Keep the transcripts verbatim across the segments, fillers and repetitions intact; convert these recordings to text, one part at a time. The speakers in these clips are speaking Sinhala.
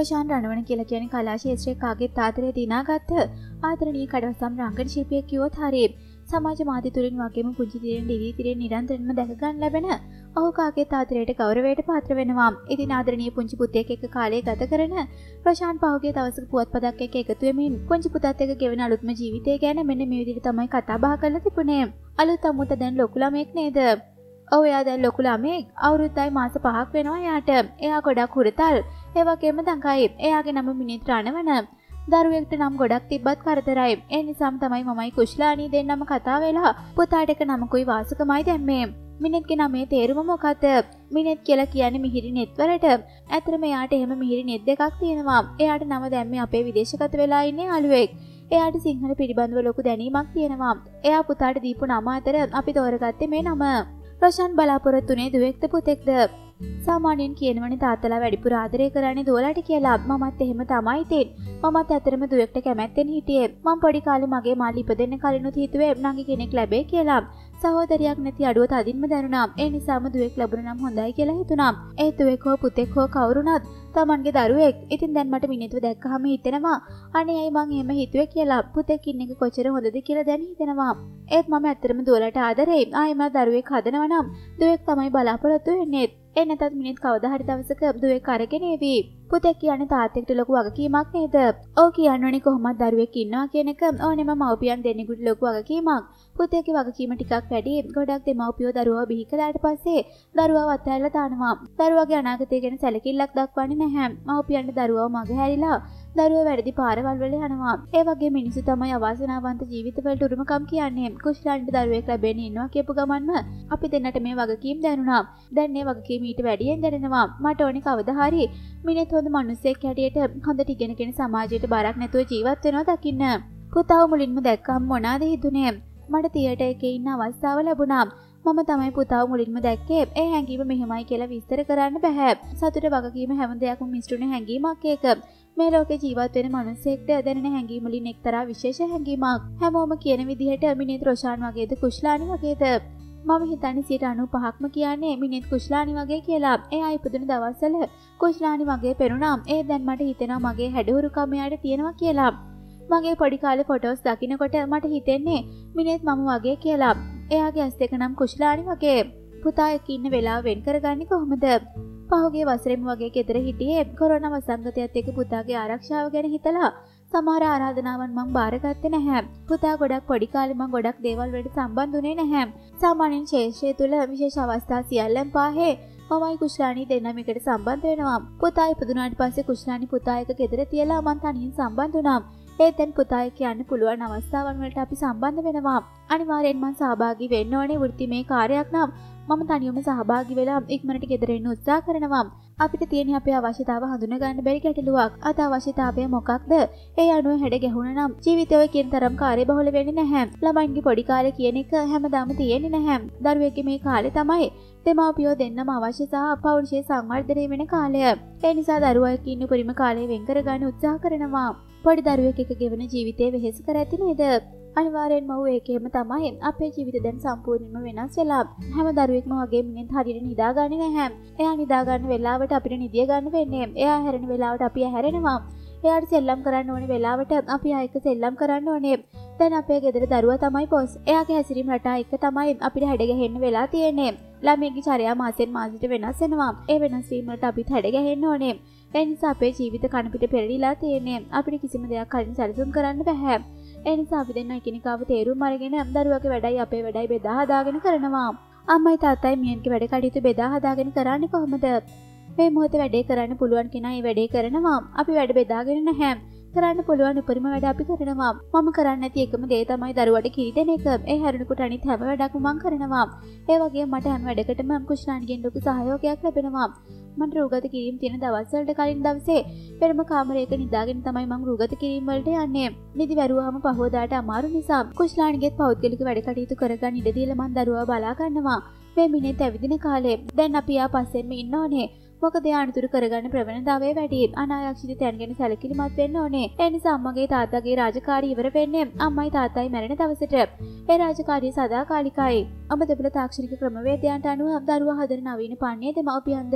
ප්‍රශාන්ත රණවන කියලා කියන්නේ කලා ශාස්ත්‍රයේ කාගේ තාතරේ දිනාගත්ත ආදරණීය කඩවසම් රංගන ශිල්පියෙක් කිව්වොත් හරියි. සමාජ මාධ්‍ය තුලින් වගේම පුංචි දිරෙන් දිවි දිරෙන් නිරන්තරයෙන්ම දැක ගන්න ලැබෙන ඔහු කාගේ තාතරේට ගෞරවයට පාත්‍ර වෙනවා. ඉතින් ආදරණීය පුංචි පුතෙක් එක්ක කාලය ගත කරන ප්‍රශාන්ත පහුගිය දවසක පුවත්පතක් එක්ක එකතු වෙමින් පුංචි පුතත් එක්ක ගෙවන අලුත්ම ජීවිතය ගැන මෙන්න මේ විදිහට තමයි කතා බහ කරලා තිබුණේ. අලුත් අමුත දැන් ලොකු ළමෙක් නේද? ඔව් එයා දැන් ලොකු ළමෙක්. අවුරුද්දයි මාස පහක් වෙනවා එයාට. එයා ගොඩක් හුරතල්. ඒ වගේම දඟයි. එයාගේ නම මිනිත් රණවන. දරුවෙක්ට නම් ගොඩක් තිබ්බත් කරදරයි. ඒ නිසාම තමයි මමයි කුෂ්ලානී දෙන්නම කතා වෙලා පුතාට එක නමකුයි වාසකමයි දැම්මේ. මිනිත්ගේ නමේ තේරුම මොකක්ද? මිනිත් කියලා කියන්නේ මිහිරි නෙත් වලට. ඇත්තටම එයාට එහෙම මිහිරි නෙත් දෙකක් තියෙනවා. එයාට නම දැම්මේ අපේ විදේශගත වෙලා ඉන්නේ අලුවෙක්. එයාට සිංහල පිළිබඳව ලොකු දැනීමක් තියෙනවා. එයා පුතාට දීපු නම අතර අපි තෝරගත්තේ මේ නම. ප්‍රශාන්ත බලාපොරොත්තුනේ දුවෙක්ද පුතෙක්ද? සාමාන්‍යයෙන් කියනවනේ තාත්තලා වැඩිපුර ආදරය කරන්නේ දුවලට කියලා. මමත් එහෙම තමයි ඉතින්. මමත් ඇත්තටම දුවෙක්ට කැමැත්තෙන් හිටියේ. මම පොඩි කාලේ මගේ මාළි ඉපදෙන්න කලිනුත් හිතුවේ නංගි කෙනෙක් ලැබෙයි කියලා. සහෝදරියක් නැති අඩුව තදින්ම දැනුණා. ඒ නිසාම දුවෙක් ලැබුණ නම් හොඳයි කියලා හිතුණා. ඒ දුවෙක් හෝ පුතෙක් හෝ කවුරුණත් තමන්ගේ දරුවෙක්. ඉතින් දැන් මට මිනිත්ව දැක්කහම හිතෙනවා අනේ අයි මං එහෙම හිතුවේ කියලා. පුතෙක් ඉන්න එක කොච්චර හොඳද කියලා දැන් හිතෙනවා. ඒත් මම ඇත්තටම දුවලට ආදරෙයි. ආයෙම දරුවෙක් හදනවා නම් දුවෙක් තමයි බලාපොරොත්තු වෙන්නේ. ඒ නැතත් මිනිත් කවදා හරි දවසක දුවෙක් අරගෙන එවි. පුතෙක් කියන්නේ තාත්තෙක්ට ලොකු වගකීමක් නේද? ඔව් කියන්නෝනේ කොහොමද දරුවෙක් ඉන්නවා කියන එක ඕනෙම මව්පියන් දෙන්නෙකුට ලොකු වගකීමක්. පුතේගේ වගකීම ටිකක් වැඩි. ගොඩක් දෙමව්පියෝ දරුවව බිහි කළාට පස්සේ දරුවව අත්හැරලා දානවා. දරුවගේ අනාගතය ගැන සැලකිල්ලක් දක්වන්නේ නැහැ. මව්පියන්ට දරුවව මගහැරිලා දරුවෝ වැඩි පාරවල් වල යනවා. ඒ වගේ මිනිස්සු තමයි අවාසනාවන්ත ජීවිතවලට උරුමකම් කියන්නේ. කුෂ්ලාන්ට දරුවෙක් ලැබෙන්න ඉන්නවා කියපු ගමන්ම අපි දෙන්නට මේ වගකීම් දැනුණා. දැන් මේ වගකීම ඊට වැඩියෙන් දැනෙනවා. මට ඕනේ කවදා හරි මිනිත් හොඳ මිනිස්සෙක් හැටියට හොඳට ඉගෙනගෙන සමාජයට බාරක් නැතුව ජීවත් වෙනවා දකින්න. පුතාව මුලින්ම දැක්කම මොනවාද හිතුනේ? මට තියටර් එකේ ඉන්න අවස්ථාව ලැබුණා. මම තමයි පුතාව මුලින්ම දැක්කේ. ඒ හැඟීම මෙහෙමයි කියලා විස්තර කරන්න බෑ. සතුට වගකීම හැම දෙයක්ම මිශ්‍රුණ හැඟීමක් ඒක. මේ ලෝකේ ජීවත් වෙන මිනිස්සෙක්ට දැනෙන හැඟීම් වලින් එක්තරා විශේෂ හැඟීමක්. හැමෝම කියන විදිහට මිනිත් රොෂාන් වගේද කුෂ්ලානි වගේද? මම හිතන්නේ සියයට අනූපහක්ම කියන්නේ මිනිත් කුෂ්ලානි වගේ කියලා. එයා ඉපදුන දවස්වල කුෂ්ලානි වගේ පෙනුණා. ඒ දැන් මට හිතෙනවා මගේ හැඩහුරුකම එයාට තියෙනවා කියලා. මගේ පොඩි කාලේ ෆොටෝස් දකිනකොට මට හිතෙන්නේ මිනිත් මම වගේ කියලා. එයාගේ ඇස් දෙක නම් කුෂ්ලානි වගේ. පුතා එක්ක ඉන්න වෙලාව වෙන් කරගන්නේ කොහොමද? පහුගිය වසරේම වගේ ගෙදර හිටියේ කොරෝනා වසංගතයත් එක්ක පුතාගේ ආරක්ෂාව ගැන හිතලා සමහර ආරාධනාවන් මම බාරගත්තේ නැහැ. පුතා ගොඩක් පොඩි කාලේ මම ගොඩක් දේවල් වලට සම්බන්ධ වුණේ නැහැ. සාමාන්‍යයෙන් ශේෂ්ත්‍රය තුල විශේෂ අවස්ථා සියල්ලම පාහේ මමයි කුෂ්ලානි දෙන්නම එකට සම්බන්ධ වෙනවා. පුතා ඉපදුනාට පස්සේ කුෂ්ලානි පුතා එක්ක ගෙදර තියලා මම තනියෙන් සම්බන්ධ වුණා. ඒත් දැන් පුතා එක්ක යන්න පුළුවන් අවස්ථාවන් වලට අපි සම්බන්ධ වෙනවා. අනිවාර්යෙන්ම මම සහභාගී වෙන්න ඕනේ වෘත්තිමය කාර්යයක් නම් මම තනියම සහභාගී වෙලා ඉක්මනට ගෙදර එන්න උත්සාහ කරනවා. අපිට තියෙන අපේ අවශ්‍යතාව හඳුනා ගන්න බැරි ගැටලුවක්. අත අවශ්‍යතාවය මොකක්ද? ඒ අනුව හැඩ ගැහුණා නම් ජීවිතය ඔය කියන තරම් කාර්යබහුල වෙන්නේ නැහැ. ළමයින්ගේ පොඩි කාලේ කියන එක හැමදාම තියෙන්නේ නැහැ. දරුවෙක්ගේ මේ කාලේ තමයි දෙමාපියෝ දෙන්නම අවශ්‍ය සහ පෞරුෂය සංවර්ධනය වෙන කාලය. ඒ නිසා දරුවා එක්ක ඉන්න උපරිම කාලය වෙන් කර ගන්න උත්සාහ කරනවා. පොඩි දරුවෙක් එක්ක ගෙවන ජීවිතේ වෙහෙස කර ඇති නේද? අනිවාර්යෙන්ම ඔව් ඒකෙම තමයි. අපේ ජීවිත දැන් සම්පූර්ණයෙන්ම වෙනස් වෙලා. හැම දරුවෙක්ම වගේ මිනිත් හරියට නිදාගන්නේ නැහැ. එයා නිදා ගන්න වෙලාවට අපිට නිදිය ගන්න වෙන්නේ. එයා හැරෙන වෙලාවට අපි හැරෙනවා. එයාට සෙල්ලම් කරන්න ඕනේ වෙලාවට අපි ආයෙක සෙල්ලම් කරන්න ඕනේ. දැන් අපේ ගෙදර දරුවා තමයි බොස්. එයාගේ හැසිරීම රටා එක තමයි අපිට හැඩ ගැහෙන්න වෙලා තියෙන්නේ. ළමයිගේ චර්යා මාසෙන් මාසෙට වෙනස් වෙනවා. ඒ වෙනස් වීම වලට අපිත් හැඩ ගැහෙන්න ඕනේ. ඒ නිසා අපේ ජීවිත කන පිට පෙරලිලා තියෙන්නේ. අපිට කිසිම දෙයක් කලින් සැලසුම් කරන්න බෑ. ඒ නිසා අපි දෙන්න එකිනෙකාව තේරුම් අරගෙන දරුවගේ වැඩයි අපේ වැඩයි බෙදා හදාගෙන කරනවා. අම්මයි තාත්තයි මියන්ගේ වැඩ කටයුතු බෙදා හදාගෙන කරන්නේ කොහොමද? මේ මොහොතේ වැඩේ කරන්න පුළුවන් කෙනා ඒ වැඩේ කරනවා. අපි වැඩ බෙදාගෙන නැහැ. කරන්න පුළුවන් උපරිම වැඩ අපි කරනවා. මම කරන්නේ නැති එකම දේ තමයි දරුවට කිරි දෙන එක. ඒ හැරුණකොට අනිත් හැම වැඩක්ම මම කරනවා. ඒ වගේම මට හැම වැඩකටම කුෂ්ලාන්ගෙන් ලොකු සහයෝගයක් ලැබෙනවා. මට රූගත කිරීම තියෙන දවස් වලට කලින් දවසේ පෙරම කාමරයක නිදාගෙන තමයි මම රූගත කිරීම වලට යන්නේ. නිදි වැරුවාම පහවදාට අමාරු නිසා කුෂ්ලාන්ගෙත් පෞද්ගලික වැඩ කටයුතු කරගන්න ඉඩ දීලා මම දරුවා බලා ගන්නවා. මේ මිනිත් ඇවිදින කාලේ දැන් අපි ආ පස්සෙන්ම ඉන්න ඕනේ. මොකද යානතුරු කරගන්න ප්‍රවණතාවය වැඩි. අනාරක්ෂිත තැන් ගැන සැලකිලිමත් වෙන්න ඕනේ. ඒ නිසා අම්මගේ තාත්තගේ රාජකාරිය ඉවර වෙන්නේ අම්මයි තාත්තයි මැරෙන දවසට. ඒ රාජකාරිය සදාකාලිකයි. ඔබ දෙපළ තාක්ෂණික ක්‍රමවේදයන්ට අනුව දරුවා හදන නවීන පාන්නේ දෙමව්පියන්ද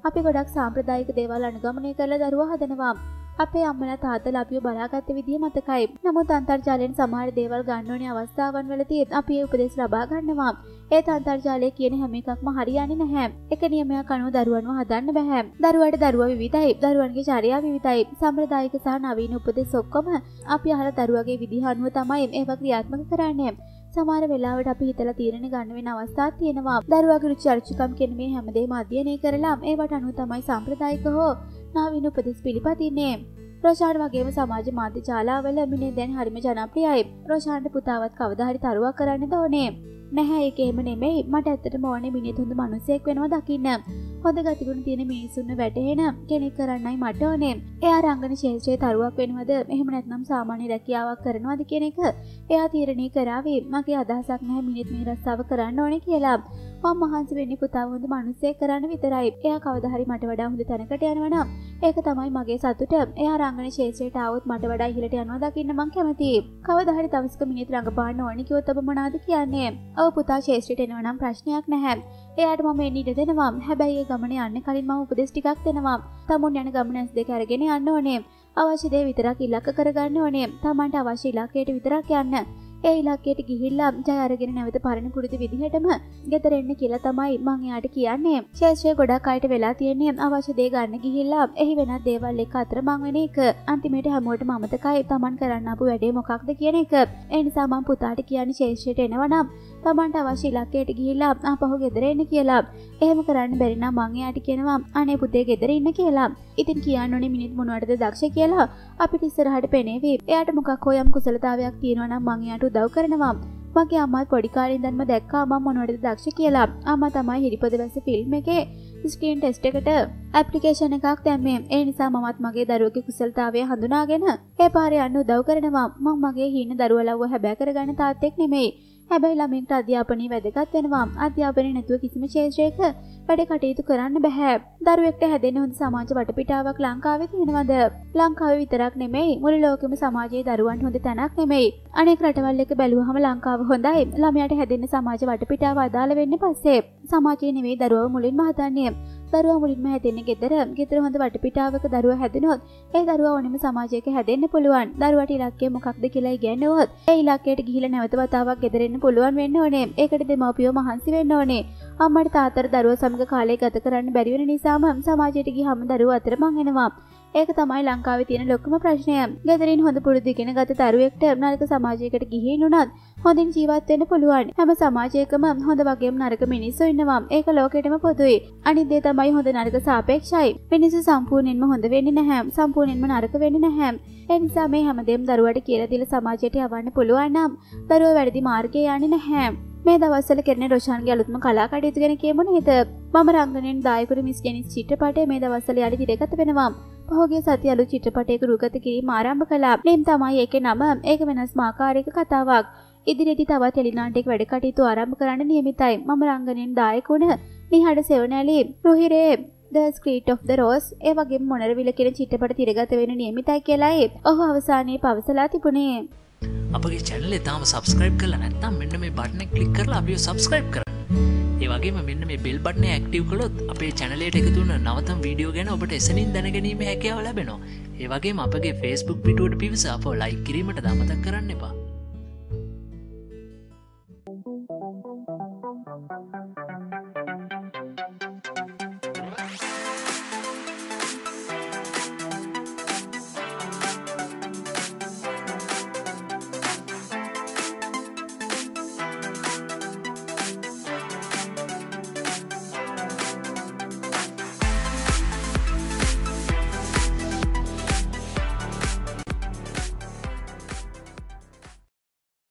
අපි ගොඩක් සාම්ප්‍රදායික දේවල් අනුගමනය කරලා දරුවා හදනවා. අපේ අම්මලා තාත්තලා අපිව බලාගත්ත විදිය මතකයි. නමුත් අන්තර්ජාලයෙන් සමහර දේවල් ගන්න ඕනේ අවස්ථාවන් වලදී අපි ඒ උපදෙස් ලබා ගන්නවා. ඒත් අන්තර්ජාලයේ කියන හැම එකක්ම හරියන්නේ නැහැ. එක නියමයක් අනුව දරුවන්ව හදන්න බෑ. දරුවාට දරුවා විවිධයි. දරුවන්ගේ චර්යා විවිධයි. සම්ප්‍රදායික සහ නවීන උපදෙස් ඔක්කොම අපි අහලා දරුවාගේ විදිහ අනුව තමයි ඒවා ක්‍රියාත්මක කරන්නේ. සමහර වෙලාවට අපි හිතලා තීරණ ගන්න වෙන අවස්ථාත් තියෙනවා. දරුවාගේ රුචි අරුචිකම් කියන මේ හැමදේම අධ්‍යයනය කරලා ඒවට අනුව තමයි සම්ප්‍රදායික හෝ නවීන උපදෙස් පිළිපදින්නේ. රොෂාන් වගේම සමාජ මාධ්‍ය ජාලාවල මිනේ දැන් හරිම ජනප්‍රියයි. රොෂාන්ට පුතාවත් කවදා හරි තරුවක් කරන්නද ඕනේ. නැහැ ඒක එහෙම නෙමෙයි. මට ඇත්තටම ඕනේ මිනිත් හොඳ මිනිසෙක් වෙනවා දකින්න. හොඳ ගතිගුණ තියෙන මිනිස්සුන්ව වැටහෙන කෙනෙක් කරන්නයි මට ඕනේ. එයා රංගන ශේෂ්ත්‍රයේ තරුවක් වෙනවද එහෙම නැත්නම් සාමාන්‍ය රැකියාවක් කරනවද කියන එක එයා තීරණය කරાવી. මගේ අදහසක් නැහැ මිනිත් මේ රස්සාව කරන්න ඕනේ කියලා. මම මහන්සි වෙන්නේ පුතාව හොඳ මිනිසෙක් කරන්න විතරයි. එයා කවදා හරි මට වඩා හොඳ තැනකට යනවා නම් ඒක තමයි මගේ සතුට. එයා රංගන ශේෂ්ත්‍රයට ආවොත් මට වඩා ඉහළට යනවා දකින්න මං කැමතියි. කවදා හරි දවසක මිනිත් රංගපාන්න ඕනේ කිව්වොත් ඔබ මොනවද කියන්නේ? ඔව් පුතා ශේෂ්ත්‍රයට එනවා නම් ප්‍රශ්නයක් නැහැ. එයාට මම එන්න ඉඩ දෙනවා. හැබැයි ඒ ගමන යන්න කලින් මම උපදෙස් ටිකක් දෙනවා. තමුන් යන ගමන ඇස් දෙක අරගෙන යන්න ඕනේ. අවශ්‍ය දේ විතරක් ඉලක්ක කරගන්න ඕනේ. තමන්ට අවශ්‍ය ඉලක්කයට විතරක් යන්න. ඒ ඉලක්කයට ගිහිල්ලා ජය අරගෙන නැවත පරණ පුරුදු විදිහටම ගෙදර එන්න කියලා තමයි මම එයාට කියන්නේ. ශේෂ්ත්‍රය ගොඩක් අයට වෙලා තියෙන්නේ අවශ්‍ය දේ ගන්න ගිහිල්ලා එහි වෙනත් දේවල් එක අතරමං වෙන එක. අන්තිමේට හැමෝටම අමතකයි තමන් කරන්න ආපු වැඩේ මොකක්ද කියන එක. ඒ නිසා මම පුතාට කියන්නේ ශේෂ්ත්‍රයට එනවා නම් තමන්ට අවශ්‍ය ඉලක්කයට ගිහිල්ලා ආපහු ගෙදර එන්න කියලා. එහෙම කරන්න බැරි නම් මම එයාට කියනවා අනේ පුතේ ගෙදර ඉන්න කියලා. ඉතින් කියන්න ඕනේ මිනිත් මොනවටද දක්ෂ කියලා. අපිට ඉස්සරහට පෙනේවි. එයාට මොකක් හෝ යම් කුසලතාවයක් තියෙනවා නම් මම එයාට උදව් කරනවා. මගේ අම්මාත් පොඩි කාලේ ඉඳන්ම දැක්කා මම මොනවටද දක්ෂ කියලා. අම්මා තමයි හිරිපොද වැස්ස ෆිල්ම් එකේ ස්ක්‍රීන් ටෙස්ට් එකට ඇප්ලිකේෂන් එකක් දැම්මේ. ඒ නිසා මමත් මගේ දරුවගේ කුසලතාවය හඳුනාගෙන ඒ පාරේ යන්න උදව් කරනවා. මම මගේ හීන දරුවා ලව්ව හැබෑ කරගන්න තාත්තෙක් නෙමෙයි. හැබැයි ළමයින්ට අධ්‍යාපනය වැදගත් වෙනවා. අධ්‍යාපනය නැතුව කිසිම ක්ෂේත්‍රයක වැඩ කටයුතු කරන්න බෑ. දරුවෙක්ට හැදෙන්න හොඳ සමාජ වටපිටාවක් ලංකාවේ තියෙනවද? ලංකාවේ විතරක් නෙමෙයි මුළු ලෝකෙම සමාජයේ දරුවන් හොඳ තැනක් නෙමෙයි. අනෙක් රටවල් එක බැලුවහම ලංකාව හොඳයි. ළමයාට හැදෙන්න සමාජ වටපිටාව අදාළ වෙන්නේ පස්සේ. සමාජයේ නෙමෙයි දරුවව මුලින්ම හදන්නේ. දරුවා මුලින්ම හැදෙන්නේ ගෙදර. ගෙදර හොඳ වටපිටාවක දරුවා හැදෙනොත් ඒ දරුවා ඕනෙම සමාජයක හැදෙන්න පුළුවන්. දරුවාට ඉලක්කය මොකක්ද කියලා ඉගෙනුවොත් ඒ ඉලක්කයට ගිහිල්ලා නැවත වතාවක් ගෙදර එන්න පුළුවන් වෙන්න ඕනේ. ඒකට දෙමාපියෝ මහන්සි වෙන්න ඕනේ. අම්මට තාත්තට දරුවා සමග කාලය ගත කරන්න බැරි වෙන නිසාම සමාජයට ගියාම දරුවා අතරමං වෙනවා. ඒක තමයි ලංකාවේ තියෙන ලොකුම ප්‍රශ්නය. ගෙදරින් හොඳ පුරුදු ඉගෙන ගත දරුවෙක්ට නරක සමාජයකට ගිහින් උනත් හොඳින් ජීවත් වෙන්න පුළුවන්. හැම සමාජයකම හොඳ වගේම නරක මිනිස්සු ඉන්නවා. ඒක ලෝකෙටම පොදුයි. අනිත් දේ තමයි හොඳ නරක සාපේක්ෂයි. මිනිස්සු සම්පූර්ණයෙන්ම හොඳ වෙන්නේ නැහැ. සම්පූර්ණයෙන්ම නරක වෙන්නේ නැහැ. ඒ නිසා මේ හැමදේම දරුවාට කියලා දීලා සමාජයට යවන්න පුළුවන් නම් දරුවා වැරදි මාර්ගයේ යන්නේ නැහැ. මේ දවස්වල කරන රොෂාන්ගේ අලුත්ම කලා කටයුතු ගැන කියමු නේද? මම රංගනයෙන් දායකරු මිස් ජෙනිස් චිත්‍රපටය මේ දවස්වල යලි තිරගත වෙනවා. පහුගිය සතිය අලුත් චිත්‍රපටයක රූගත කිරීම ආරම්භ කළා. නේම් තමයි ඒකේ නම. ඒක වෙනස්ම ආකාරයක කතාවක්. ඉදිරියේදී තවත් ටෙලිනාට්‍යයක වැඩ කටයුතු ආරම්භ කරන්න නියමිතයි. මම රංගනයෙන් දායක වුණ නිහඬ සෙවණැලි රුහිරේ The Secret of the Rose ඒ වගේම මොනරවිල කියන චිත්‍රපට තිරගත වෙන නියමිතයි කියලායි ඔහු අවසානයේ පවසලා තිබුණේ. අපගේ channel එක තාම subscribe කරලා නැත්නම් මෙන්න මේ button එක click කරලා අපිව subscribe කරන්න. ඒ වගේම මෙන්න මේ bell button එක active කළොත් අපේ channel එකට එකතු වෙන නවතම වීඩියෝ ගැන ඔබට එසනින් දැනගැනීමේ හැකියාව ලැබෙනවා. ඒ වගේම අපගේ Facebook පිටුවට පිවිස අපව like කිරීමට අමතක කරන්න එපා.